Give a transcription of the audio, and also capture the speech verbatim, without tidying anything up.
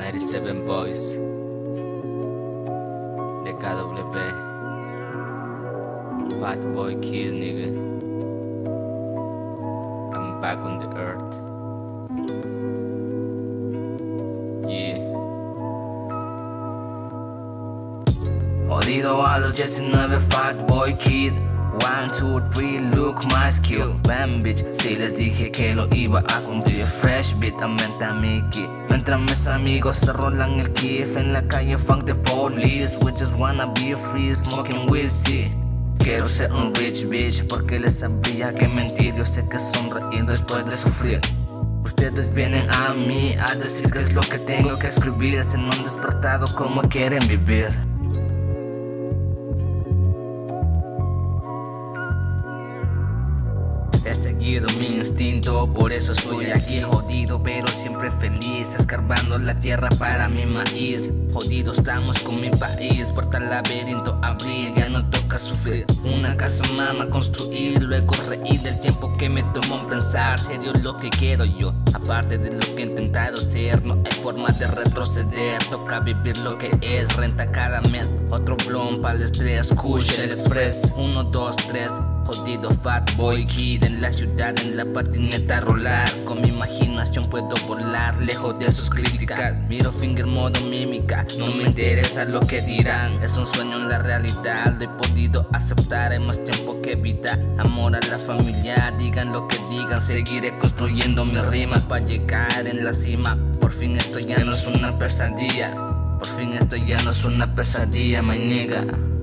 ninety-seven Boys de K W Bad Boy Kid, nigga. I'm back on the earth. Yeah. Jodido a los diecinueve, Fat Boy Kid. One, two, three, look my skill. Bam, bitch, si les dije que lo iba a cumplir. Fresh beat, aumenta mi kit. Mientras mis amigos se rolan el kiff en la calle, funk the police. We just wanna be free, smoking whiskey. Quiero ser un rich bitch porque les sabría que mentir. Yo sé que sonreír después de sufrir. Ustedes vienen a mí a decir que es lo que tengo que escribir. Se no han despertado como quieren vivir. He seguido mi instinto, por eso estoy aquí jodido, pero siempre feliz, escarbando la tierra para mi maíz. Jodido estamos con mi país, puerta al laberinto abrir, ya no toca sufrir. Una casa mama construir, luego reír del tiempo que me tomó en pensar. Serio lo que quiero yo, aparte de lo que he intentado ser, no hay forma de retroceder. Toca vivir lo que es, renta cada mes, otro blon para el estrés, Kush el express. Uno, dos, tres. Jodido Fat Boy Kid en la ciudad, en la patineta rolar. Con mi imaginación puedo volar, lejos de sus críticas. Miro finger modo mímica, no me interesa lo que dirán. Es un sueño en la realidad, lo he podido aceptar en más tiempo que vida. Amor a la familia, digan lo que digan. Seguiré construyendo mi rima para llegar en la cima. Por fin esto ya no es una pesadilla. Por fin esto ya no es una pesadilla, my nigga.